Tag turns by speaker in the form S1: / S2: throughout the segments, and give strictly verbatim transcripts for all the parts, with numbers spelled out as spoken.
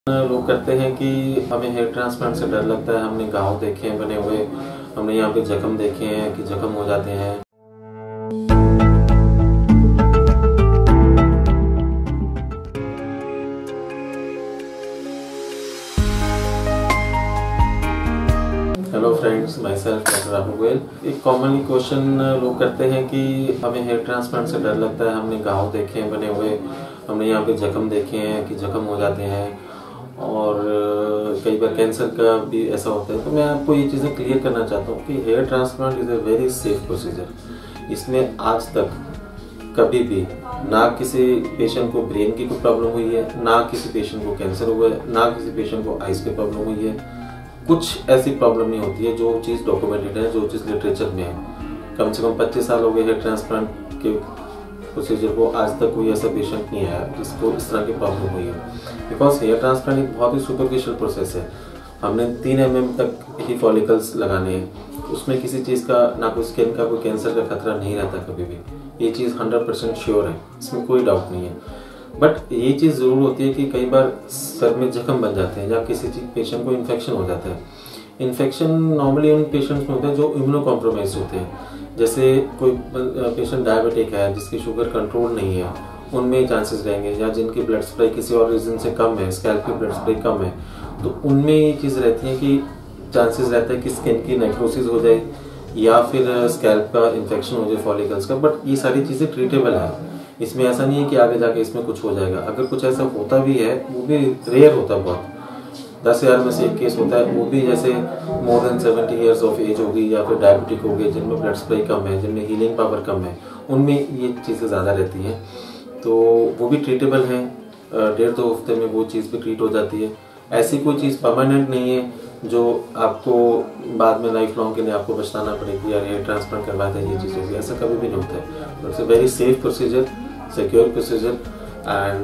S1: लोग करते हैं कि हमें हेयर ट्रांसप्लांट से डर लगता है। हमने घाव देखे हैं बने हुए, हमने यहाँ पे जख्म देखे हैं कि जख्म हो जाते हैं। Hello friends, myself doctor Rahul Goyal. एक कॉमनली क्वेश्चन लोग करते हैं कि हमें हेयर ट्रांसप्लांट से डर लगता है। हमने घाव देखे हैं बने हुए, हमने यहाँ पे जख्म देखे हैं कि जख्म हो जाते हैं और कई बार कैंसर का भी ऐसा होता है। तो मैं आपको ये चीज़ें क्लियर करना चाहता हूँ कि hair transplant is a very safe procedure. इसमें आज तक कभी भी ना किसी पेशेंट को ब्रेन की कोई प्रॉब्लम हुई है, ना किसी पेशेंट को कैंसर हुआ है, ना किसी पेशेंट को आइज की प्रॉब्लम हुई है। कुछ ऐसी प्रॉब्लम नहीं होती है जो चीज़ डॉक्यूमेंटेड है, जो चीज़ लिटरेचर में है। कम से कम पच्चीस साल हो गए हेयर ट्रांसप्लांट के प्रोसीजर को, आज तक कोई ऐसा पेशेंट नहीं आया जिसको इस तरह की प्रॉब्लम हुई है। बिकॉज हेयर ट्रांसप्लांट एक बहुत ही सुपरफिशियल प्रोसेस है। हमने तीन एम एम तक ही फॉलिकल्स लगाने हैं, उसमें किसी चीज़ का ना कोई स्किन का कोई कैंसर का खतरा नहीं रहता कभी भी। ये चीज़ हंड्रेड परसेंट श्योर है, इसमें कोई डाउट नहीं है। बट ये चीज़ ज़रूर होती है कि कई बार सर में जख्म बन जाते हैं या किसी चीज पेशेंट को इन्फेक्शन हो जाता है। इन्फेक्शन नॉर्मली उन पेशेंट्स में होता है जो इम्यूनो कॉम्प्रोमाइज होते हैं। जैसे कोई पेशेंट डायबिटिक है जिसकी शुगर कंट्रोल नहीं है, उनमें चांसेस रहेंगे, या जिनकी ब्लड सप्लाई किसी और रीजन से कम है, स्कैल्प की ब्लड सप्लाई कम है, तो उनमें ये चीज़ रहती है कि चांसेस रहता है कि स्किन की नेक्रोसिस हो जाए या फिर स्कैल्प का इन्फेक्शन हो जाए फॉलिकल्स का। बट ये सारी चीज़ें ट्रीटेबल है, इसमें ऐसा नहीं है कि आगे जाके इसमें कुछ हो जाएगा। अगर कुछ ऐसा होता भी है वो भी रेयर होता है, बहुत दस हजार में से एक केस होता है, वो भी जैसे more than seventy years of age होगी या फिर डायबिटिक हो गए जिनमें ब्लड सप्लाई कम है, जिनमें हीलिंग पावर कम है, उनमें ये चीज़ें ज़्यादा रहती हैं। तो वो भी ट्रीटेबल हैं, डेढ़ दो हफ्ते में वो चीज़ भी ट्रीट हो जाती है। ऐसी कोई चीज़ परमानेंट नहीं है जो आपको बाद में लाइफ लॉन्ग के लिए आपको बचताना पड़ेगी यार हेयर ट्रांसप्लांट करवाया था ये चीज़ होगी, ऐसा कभी भी नहीं होता है। It's a very safe procedure, secure procedure. And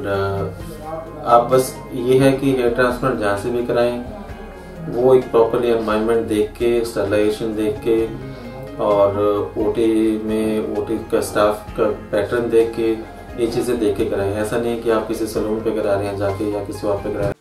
S1: आप बस ये है कि हेयर ट्रांसप्लांट जहाँ से भी कराएं वो एक प्रॉपरली एनवायरनमेंट देख के, स्टरलाइजेशन देख के और ओटी में ओटी का स्टाफ का पैटर्न देख के, ये चीज़ें देख के कराएं। ऐसा नहीं है कि आप किसी सैलून पे करा रहे हैं जाके या किसी और पे करा रहे हैं।